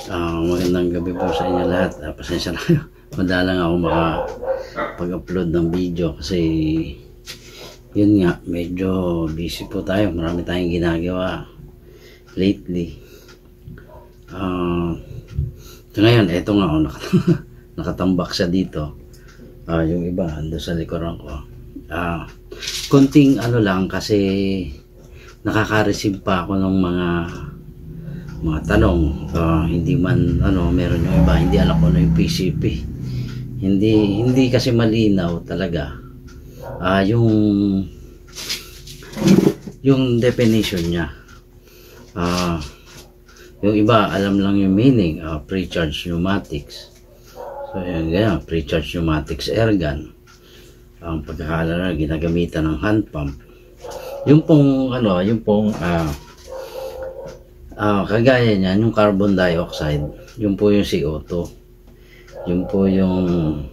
Magandang gabi po sa inyo lahat. Pasensya na kayo. Madalang ako makapag-upload ng video kasi yun nga, medyo busy po tayo. Marami tayong ginagawa lately. So ngayon, eto nga ako, nakatambak siya dito. Yung iba, ando sa likuran ko. Kunting ano lang kasi nakaka-receive pa ako ng mga tanong. Hindi man meron yung iba hindi alam ko yung PCP, hindi kasi malinaw talaga yung definition niya. Yung iba alam lang yung meaning, pre-charge pneumatics. So yun, ganyan, pre-charge pneumatics air gun. Ang pagkakaalala, ginagamitan ng hand pump. Yung pong kagaya niyan, yung carbon dioxide, yun po yung CO2. Yun po yung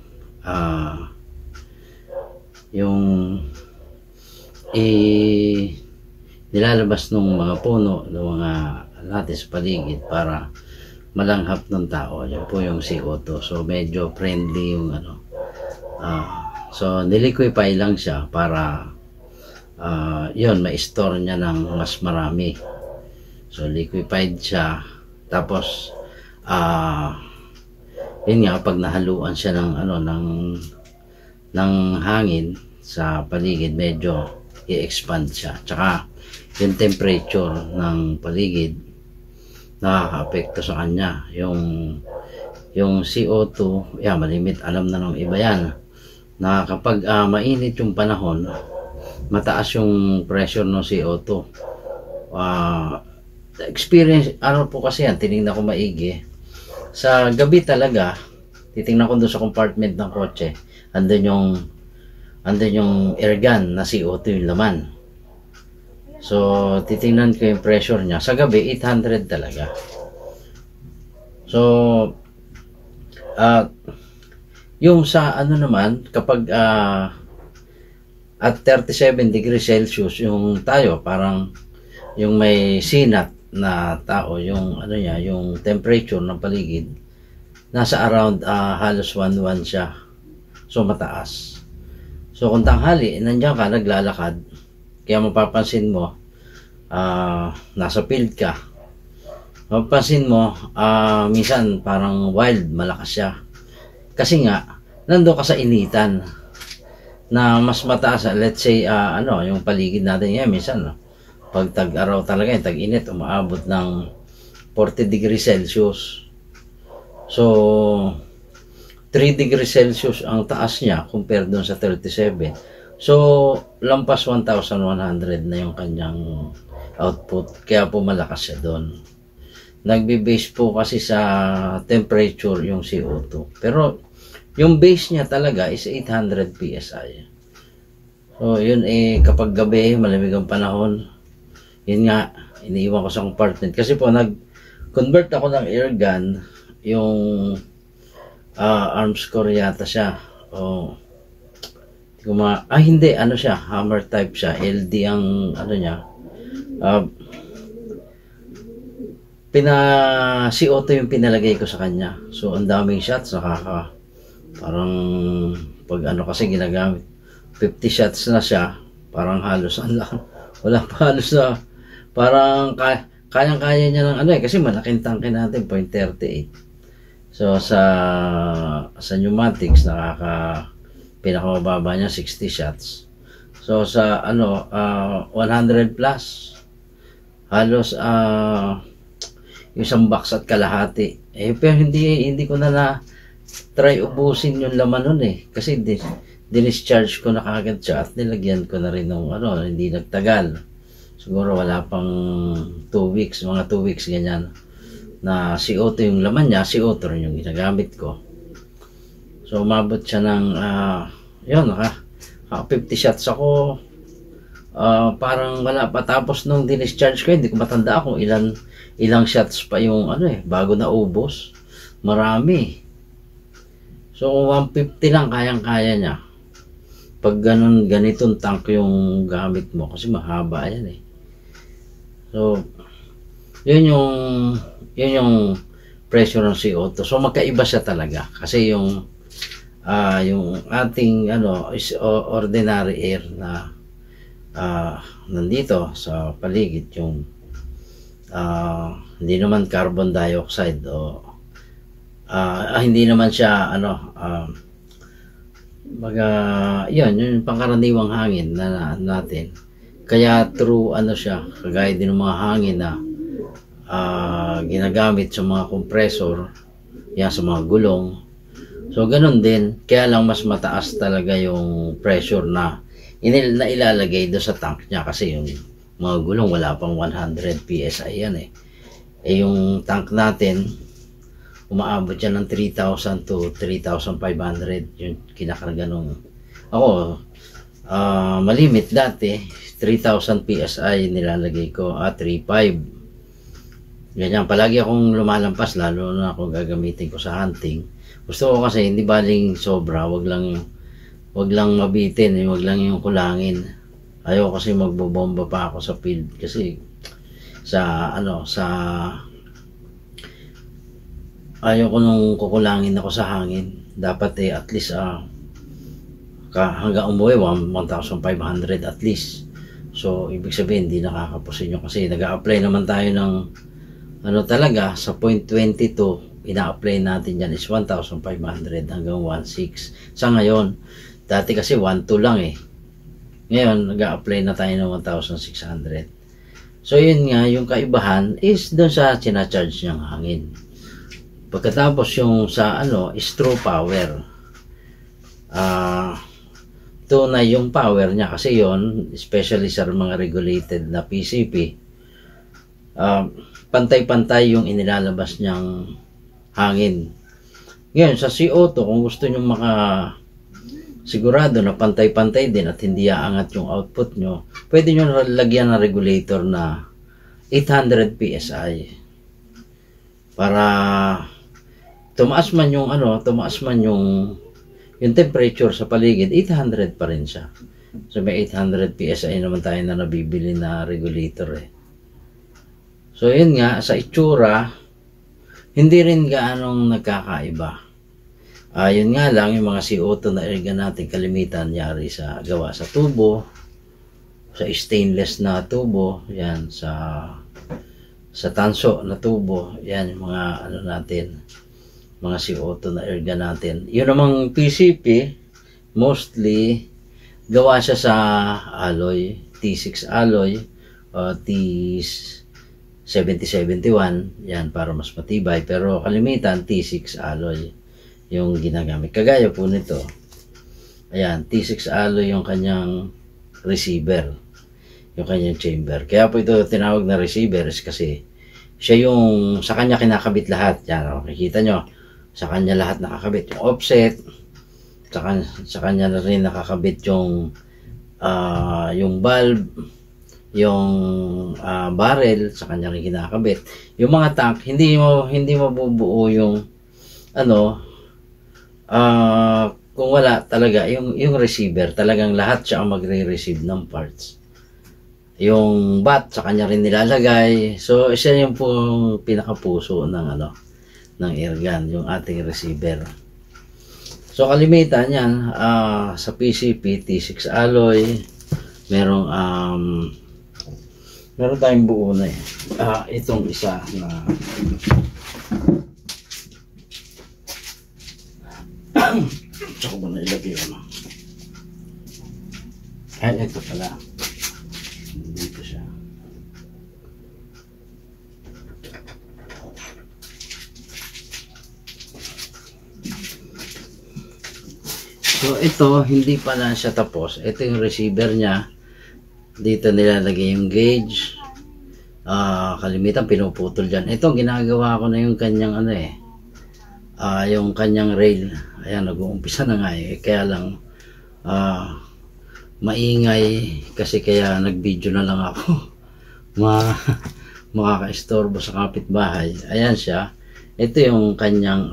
nilalabas ng mga puno, ng mga natin sa paligid para malanghap ng tao. Yun po yung CO2. So medyo friendly yung so niliquify lang siya para yun, ma-store niya ng mas marami. So liquefied siya, tapos yun nga, pag nahaluan siya ng hangin sa paligid, medyo i-expand siya. Tsaka yung temperature ng paligid nakaka-apekto sa kanya. Yung CO2, malimit, alam na ng iba yan, na kapag mainit yung panahon, mataas yung pressure ng CO2. Experience, po kasi yan, tinignan ko maigi. Sa gabi talaga, titingnan ko doon sa compartment ng kotse, andun yung air gun na CO2 yung laman. So, titingnan ko yung pressure niya. Sa gabi, 800 talaga. So, yung sa naman, kapag at 37 degrees Celsius, yung tayo, parang yung may sinat na tao, yung yung temperature ng paligid, nasa around halos 1:1 siya. So mataas. So kung tanghali, nandiyan ka, naglalakad, kaya mapapansin mo, nasa field ka, mapapansin mo, minsan parang wild, malakas siya. Kasi nga, nando ka sa initan na mas mataas. Let's say, yung paligid natin yan, minsan, pag tag-araw talaga, tag-init, umaabot ng 40 degrees Celsius. So, 3 degrees Celsius ang taas niya compared doon sa 37. So, lampas 1,100 na yung kanyang output. Kaya po malakas siya doon. Nagbe-base po kasi sa temperature yung CO2. Pero, yung base niya talaga is 800 PSI. So, yun kapag gabi, malamig ang panahon, yun nga, iniiwan ko sa compartment. Kasi po, nag-convert ako ng air gun, yung arms core yata siya. Hindi, siya, hammer type siya. LD ang, niya. CO2 yung pinalagay ko sa kanya. So, ang daming shots, parang, pag kasi ginagamit, 50 shots na siya, parang halos, wala pa halos na, parang kayang-kaya niya ng kasi malaking tangke natin, 0.38. So sa pneumatics, pinakamababa niya 60 shots. So sa 100 plus, halos isang box at kalahati. Pero hindi ko na try ubusin yung laman nun kasi dinischarge ko na kagad siya at nilagyan ko na rin ng hindi nagtagal. Siguro wala pang 2 weeks, mga 2 weeks ganyan, na CO2 yung laman niya, CO2 rin yung ginagamit ko. So umabot siya ng 50 shots ako. Parang wala pa, tapos nung dinischarge ko, hindi ko matanda kung ilang shots pa yung bago na ubos. Marami. So 150 lang kayang-kaya niya. Pag ganitong tank yung gamit mo, kasi mahaba yan So, yun yung pressure ng CO2. So magkaiba siya talaga kasi yung ating is ordinary air na nandito sa paligid, yung hindi naman carbon dioxide o hindi naman siya yun yung pangkaraniwang hangin na natin. Kaya true siya, kagaya din ng mga hangin na ginagamit sa mga compressor, yan, sa mga gulong. So ganun din, kaya lang mas mataas talaga yung pressure na ilalagay doon sa tank niya kasi yung mga gulong wala pang 100 PSI yan eh. Yung tank natin umaabot yan ng 3,000 to 3,500 yung kinakarga nung ako malimit dati 3,000 PSI nilalagay ko 3,500 ganyan. Palagi akong lumalampas lalo na kung gagamitin ko sa hunting. Gusto ko kasi hindi baling sobra, wag lang mabitin, wag lang yung kulangin. Ayaw kasi magbobomba pa ako sa field kasi ayaw ko nung kukulangin ako sa hangin. Dapat at least hanggang umuwi 1,500 at least. So ibig sabihin hindi nakakapusin nyo kasi nag-a-apply naman tayo ng talaga sa 0.22 ina-apply natin yan is 1,500 hanggang 1,600 sa ngayon. Dati kasi 1,2 lang eh. Ngayon nag-a-apply na tayo ng 1,600. So yun nga, yung kaibahan is doon sa sinacharge niyang hangin. Pagkatapos yung sa is true power. Tunay yung power niya kasi yon, especially sa mga regulated na PCP. Pantay-pantay yung inilalabas niyang hangin. Ngayon sa CO2, kung gusto niyo sigurado na pantay-pantay din at hindi aangat yung output nyo, pwede nyo lagyan ng regulator na 800 PSI para tumaas man yung yung temperature sa paligid, 800 pa rin siya. So may 800 PSI naman tayo na nabibili na regulator eh. So yun nga, sa itsura hindi rin gaanong nagkakaiba. Yun nga lang, yung mga CO2 na erga natin kalimitan yari gawa sa tubo, sa stainless na tubo, yan, sa tanso na tubo, yan yung mga natin, mga CO2 na erga natin. Yun namang PCP, mostly gawa siya sa alloy, T6 alloy, T7071, yan, para mas matibay, pero kalimitan T6 alloy yung ginagamit. Kagaya po nito, ayan, T6 alloy yung kanyang receiver, yung kanyang chamber. Kaya po ito tinawag na receiver kasi siya yung sa kanya kinakabit lahat. Yan, makikita nyo, sa kanya lahat nakakabit. Yung offset, sa kanya na rin nakakabit yung valve, yung barrel, sa kanya rin kinakabit. Yung mga tank, hindi mabubuo yung kung wala talaga yung receiver, talagang lahat siya ang magre-receive ng parts. Yung bat sa kanya rin nilalagay. So isa yung pong pinakapuso ng ng airgun, yung ating receiver. So kalimitan yan sa PCP T6 alloy, meron tayong buo na itong isa na tsaka ko na ilagay ito pala dito siya. So ito hindi pa na siya tapos. Ito yung receiver niya. Dito nilalagay yung gauge. Kalimitan pinuputol dyan. Ito ginagawa ko na yung kanyang yung kanyang rail. Ayan, nag-uumpisa na nga kaya lang maingay kasi kaya nag-video na lang ako. Makaka-istorbo sa kapitbahay. Ayan siya. Ito yung kanyang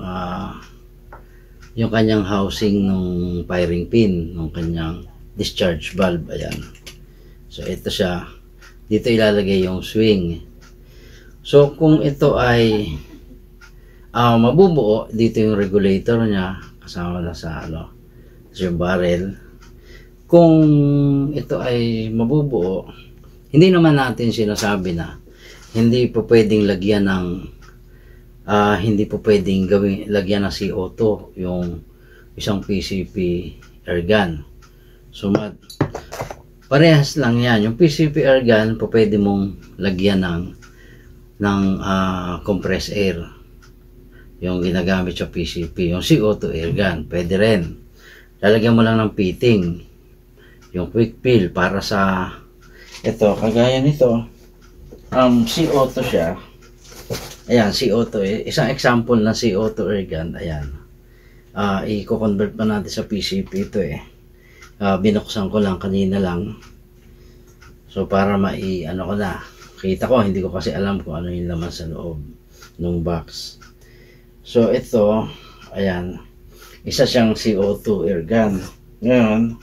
housing ng firing pin, ng kanyang discharge valve. Ayan. So ito siya. Dito ilalagay yung swing. So kung ito ay mabubuo dito yung regulator niya kasama na sa yung barrel. Kung ito ay mabubuo, hindi naman natin sinasabi na hindi po pwedeng lagyan ng hindi po pwedeng lagyan ng CO2 yung isang PCP air gun. So parehas lang yan. Yung PCP air gun po pwede mong lagyan ng compressed air, yung ginagamit sa PCP. Yung CO2 air gun pwede rin, lalagyan mo lang ng fitting, yung quick fill para sa ito, kagaya nito. CO2 siya. Ayan, CO2 isang example na CO2 air gun. Ayan, i-convert pa natin sa PCP ito binuksan ko lang kanina lang, so para ko na kita ko, hindi ko kasi alam kung ano yung laman sa loob ng box. So ito, ayan, isa siyang CO2 air gun. Ngayon,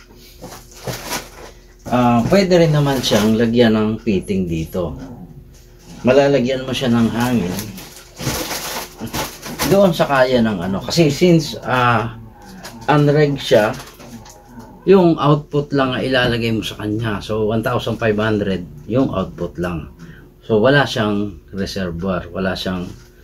pwede rin naman siyang lagyan ng fitting dito. Malalagyan mo siya ng hangin doon sa kaya ng kasi since unreg siya, yung output lang ilalagay mo sa kanya. So 1,500 yung output lang. So wala siyang reservoir, wala siyang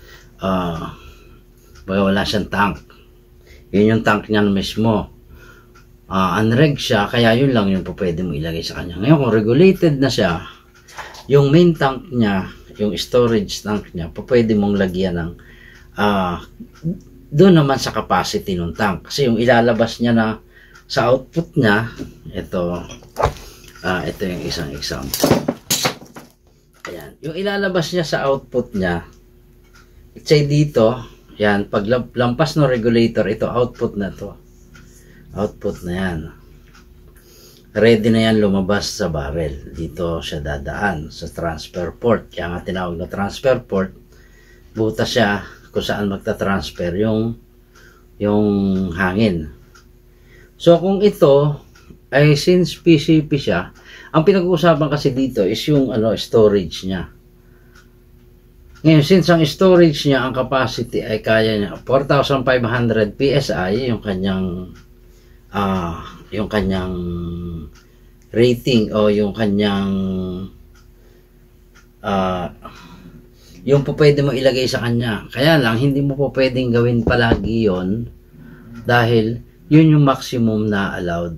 tank. Yun yung tank niya mismo. Unreg siya, kaya yun lang yung pwede mo ilagay sa kanya. Ngayon kung regulated na siya, yung main tank niya, yung storage tank niya, pwede mong lagyan ng doon naman sa capacity ng tank. Kasi yung ilalabas niya na sa output niya, ito yung isang example. Ayan, yung ilalabas niya sa output niya, let's say dito, yan, pag lampas ng regulator, ito output na to. Output na yan. Ready na yan lumabas sa barrel. Dito siya dadaan sa transfer port. Kaya nga tinawag na transfer port. Butas siya kung saan magta-transfer yung hangin. So kung ito ay since PCP siya, ang pinag-uusapan kasi dito is yung storage niya. Ngayon, since ang storage niya, ang capacity ay kaya niya 4,500 PSI, yung kanyang rating o yung kanyang yung po pwede mo ilagay sa kanya. Kaya lang hindi mo po pwedeng gawin palagi yon, dahil yun yung maximum na allowed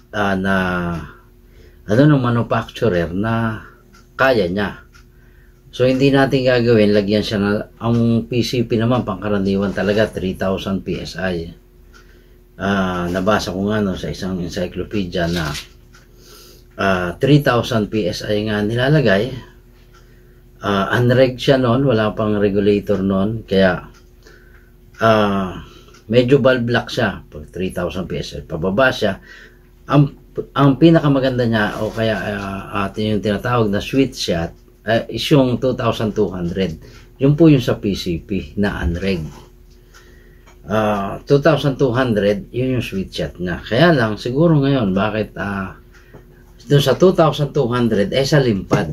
ng manufacturer na kaya niya. So hindi natin gagawin lagyan siya na, ang PCP naman pangkaraniwan talaga 3,000 PSI. Nabasa ko nga sa isang encyclopedia na 3,000 PSI nga nilalagay. Unreg siya noon, wala pang regulator noon, kaya medyo valve lock siya pag 3,000 PSI. Pababa siya. Ang pinakamaganda niya, o kaya atin yung tinatawag na sweet shot, is yung 2,200. Yun po yung sa PCP na unreg. 2,200, yun yung sweet shot niya. Kaya lang, siguro ngayon, bakit dun sa 2,200 ay sa limpad.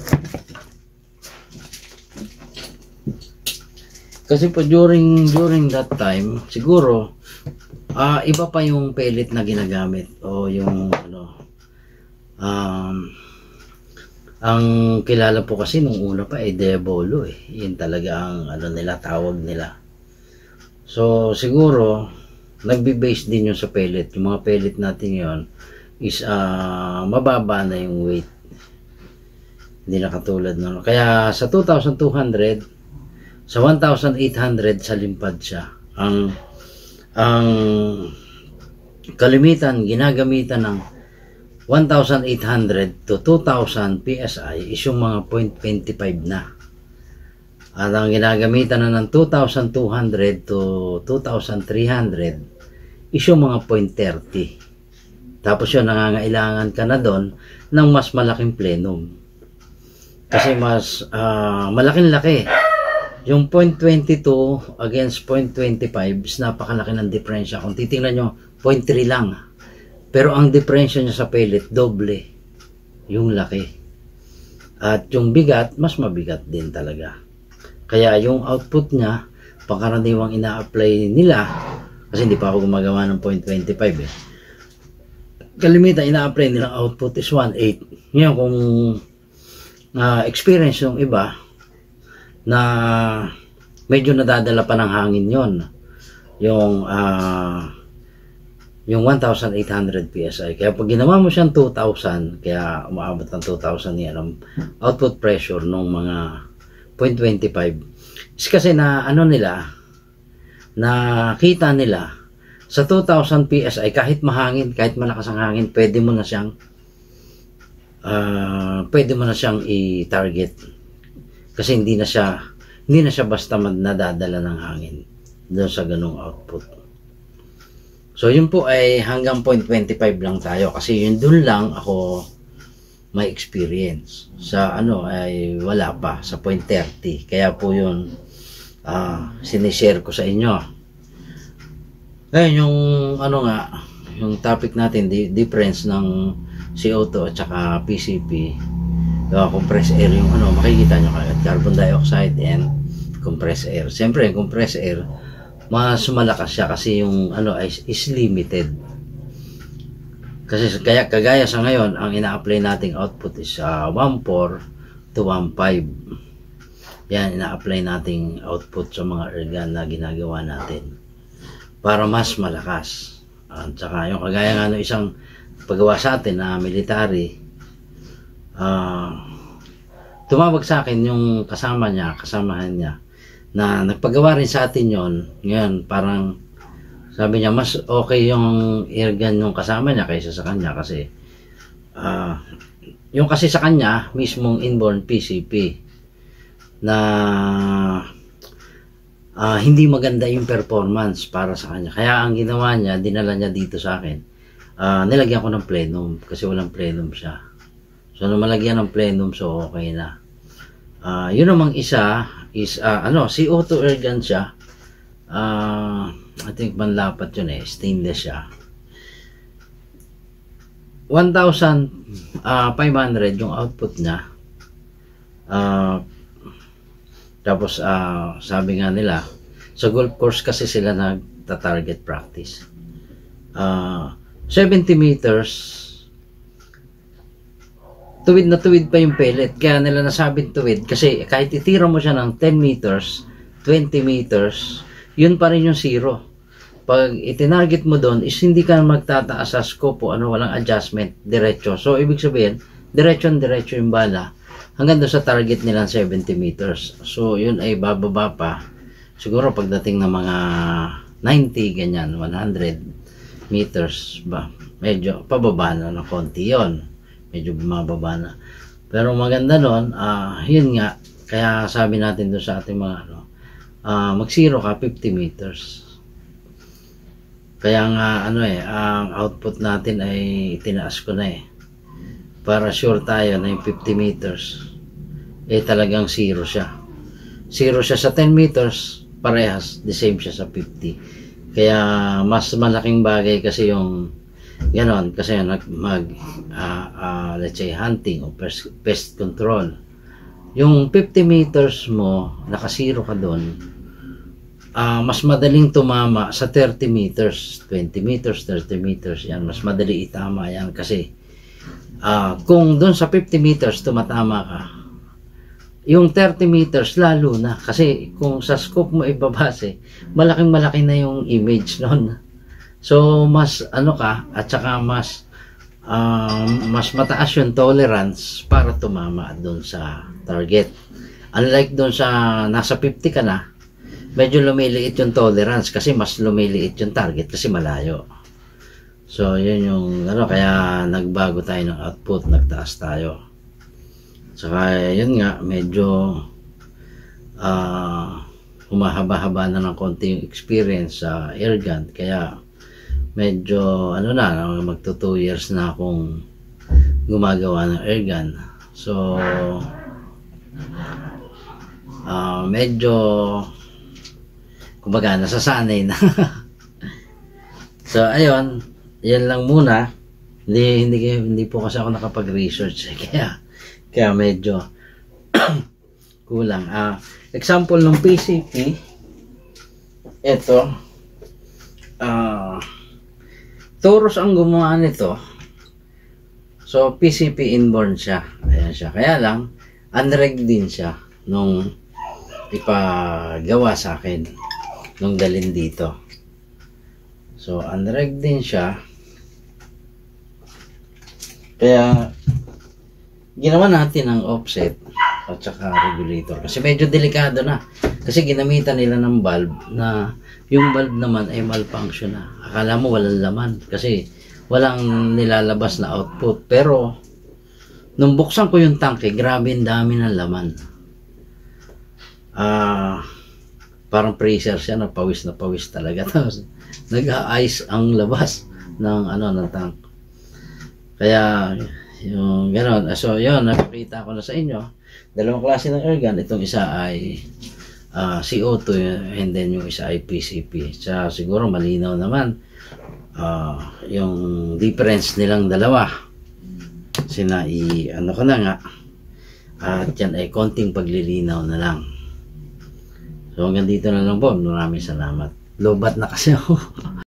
Kasi po during that time, siguro iba pa yung pellet na ginagamit, o yung ang kilala po kasi nung una pa ay Diabolo yun talaga ang nila, tawag nila. So siguro nagbe-base din yung sa pellet. Yung mga pellet natin yon is mababa na yung weight, hindi na katulad nun. Kaya sa 2,200, sa 1,800 sa limpad siya. Ang kalimitan ginagamitan ng 1,800 to 2,000 PSI is yung mga 0.25 na. At ang ginagamitan na ng 2,200 to 2,300 is yung mga 0.30. Tapos yun, nangangailangan ka na doon ng mas malaking plenum. Kasi mas malaking-laki. Yung 0.22 against 0.25 is napakalaki ng diferensya. Kung titingnan nyo, 0.3 lang. Pero ang diferensya niya sa pellet, doble yung laki. At yung bigat, mas mabigat din talaga. Kaya yung output niya, pangkaraniwang ina-apply nila, kasi hindi pa ako gumagawa ng 0.25 eh. Kalimitan ina-apply nilang output is 1.8. Ngayon kung experience yung iba na medyo nadadala pa ng hangin yon, yung 1,800 PSI. Kaya pag ginawa mo siyang 2,000, kaya umaabot ng 2,000 yan ang output pressure ng mga 0.25. Kasi na ano nila, nakita nila sa 2,000 PSI, kahit mahangin, kahit malakas ang hangin, pwede mo na siyang i-target. Kasi hindi na siya basta nadadala ng hangin doon sa ganung output. So yun po ay hanggang 0.25 lang tayo, kasi yun doon lang ako may experience. Sa ano ay wala pa, sa 0.30. Kaya po yun sinishare ko sa inyo. Ngayon yung ano nga, yung topic natin, difference ng CO2 at saka PCP, compressed air, yung ano, makikita nyo kagad, carbon dioxide and compressed air. Siyempre yung compressed air, mas malakas siya kasi yung ano is limited. Kasi kagaya sa ngayon, ang ina-apply nating output is 1.4 to 1.5. Yan, ina-apply nating output sa mga airgun na ginagawa natin para mas malakas. At saka yung kagaya nga ng isang paggawa sa atin na military, tumawag sa akin yung kasamahan niya na nagpagawa rin sa atin yon. Ngayon parang sabi niya mas okay yung airgun yung kasama niya kaysa sa kanya, kasi yung kasi sa kanya mismong inborn PCP na hindi maganda yung performance para sa kanya. Kaya ang ginawa niya, dinala niya dito sa akin, nilagyan ko ng plenum kasi walang plenum siya. So nung malagyan ng plenum, so okay na. Yun namang isa is CO2 airgun siya. I think manlapat yun eh, stainless siya. 1,500 yung output niya. Tapos sabi nga nila, sa golf course kasi sila nagta-target practice. 70 meters, tuwid na tuwid pa yung pellet. Kaya nila nasabing tuwid kasi kahit itira mo siya ng 10 meters, 20 meters, yun pa rin yung zero. Pag itinarget mo doon is hindi ka magtataas sa scope o walang adjustment, diretso. So ibig sabihin, diretso yung bala hanggang doon sa target nilang 70 meters. So yun ay bababa pa. Siguro pagdating ng mga 90 ganyan, 100 meters ba, medyo pababa na ng konti yon, medyo bumababa na. Pero maganda nun, yun nga, kaya sabi natin doon sa ating mga mag-zero ka 50 meters. Kaya nga ang output natin ay tinaas ko na para sure tayo na yung 50 meters talagang zero siya. Zero siya sa 10 meters, parehas, the same siya sa 50. Kaya mas malaking bagay kasi yung ganon, kasi let's say hunting o pest control. Yung 50 meters mo, nakasiro ka doon, mas madaling tumama sa 30 meters, 20 meters, 30 meters, yan, mas madali itama yan kasi kung doon sa 50 meters tumatama ka, yung 30 meters lalo na, kasi kung sa scope mo ibabase, malaking-malaki na yung image noon. So mas at saka mas mataas yung tolerance para tumama doon sa target. Unlike doon sa nasa 50 ka na, medyo lumiliit yung tolerance kasi mas lumiliit yung target kasi malayo. So yun yung kaya nagbago tayo ng output, nagtaas tayo. Saka yun nga, medyo humahaba-haba na ng konti yung experience sa airgun, kaya medyo magto 2 years na akong gumagawa ng airgun. So medyo kumbaga nasasanay na. So ayun, yan lang muna. Hindi po kasi ako nakapag-research kaya medyo kulang. Example ng PCP, ito, Taurus ang gumawa nito. So, PCP inborn siya. Ayan siya. Kaya lang, unregged din siya nung ipagawa sa akin. Nung dalhin dito. So, unregged din siya. Kaya, ginawa natin ang offset at saka regulator. Kasi medyo delikado na. Kasi ginamitan nila ng bulb na yung bulb naman ay malfunction na. Akala mo walang laman. Kasi walang nilalabas na output. Pero, nung buksan ko yung tanke, grabe ang dami ng laman. Parang freezer siya, na pawis talaga. Tapos, nag-a-ice ang labas ng, ng tank. Kaya, yung gano'n. So, yun, nakikita ko na sa inyo. Dalawang klase ng air gun. Itong isa ay CO2 and then yung isa ay PCP. Sa siguro malinaw naman yung difference nilang dalawa. Ano ko na nga. At yan ay konting paglilinaw na lang. So hanggang dito na lang po. Maraming salamat. Lobat na kasi ako.